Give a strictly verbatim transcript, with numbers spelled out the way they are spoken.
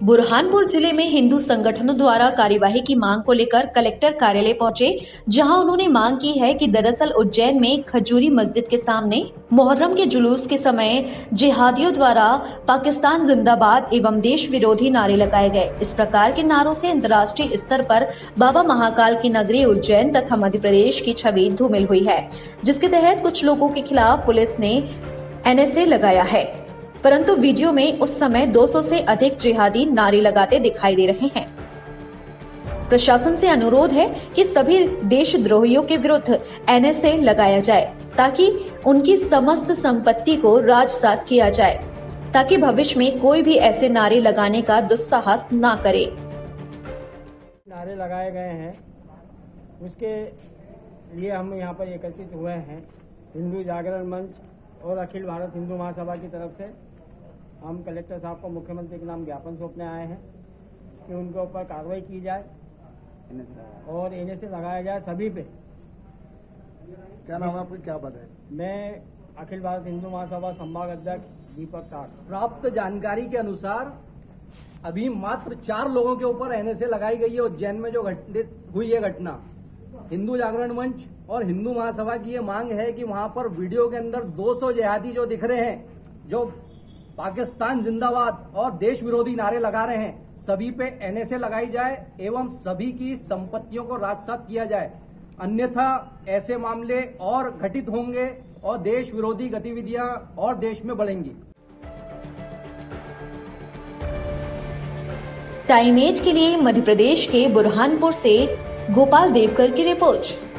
बुरहानपुर जिले में हिंदू संगठनों द्वारा कार्यवाही की मांग को लेकर कलेक्टर कार्यालय पहुंचे, जहां उन्होंने मांग की है कि दरअसल उज्जैन में खजूरी मस्जिद के सामने मुहर्रम के जुलूस के समय जिहादियों द्वारा पाकिस्तान जिंदाबाद एवं देश विरोधी नारे लगाए गए। इस प्रकार के नारों से अंतर्राष्ट्रीय स्तर पर बाबा महाकाल की नगरी उज्जैन तथा मध्य प्रदेश की छवि धूमिल हुई है, जिसके तहत कुछ लोगों के खिलाफ पुलिस ने एन एस ए लगाया है। परंतु वीडियो में उस समय दो सौ से अधिक जिहादी नारे लगाते दिखाई दे रहे हैं। प्रशासन से अनुरोध है कि सभी देशद्रोहियों के विरुद्ध एन एस ए लगाया जाए ताकि उनकी समस्त संपत्ति को राजसात किया जाए, ताकि भविष्य में कोई भी ऐसे नारे लगाने का दुस्साहस ना करे। नारे लगाए गए हैं, उसके लिए हम यहाँ पर एकत्रित हुए हैं। हिंदू जागरण मंच और अखिल भारत हिंदू महासभा की तरफ से हम कलेक्टर साहब को मुख्यमंत्री के नाम ज्ञापन सौंपने आए हैं कि उनके ऊपर कार्रवाई की जाए और एन एस ए लगाया जाए सभी पे। क्या नाम है आपका, क्या पद है? मैं अखिल भारत हिंदू महासभा संभाग अध्यक्ष दीपक टाक। प्राप्त जानकारी के अनुसार अभी मात्र चार लोगों के ऊपर एन एस ए लगाई गई है। उज्जैन में जो घटित हुई है घटना, हिंदू जागरण मंच और हिंदू महासभा की ये मांग है कि वहां पर वीडियो के अंदर दो सौ जिहादी जो दिख रहे हैं, जो पाकिस्तान जिंदाबाद और देश विरोधी नारे लगा रहे हैं, सभी पे एन एस ए लगाई जाए एवं सभी की संपत्तियों को राजसात किया जाए। अन्यथा ऐसे मामले और घटित होंगे और देश विरोधी गतिविधियां और देश में बढ़ेंगी। टाइम एज के लिए मध्य प्रदेश के बुरहानपुर से गोपाल देवकर की रिपोर्ट।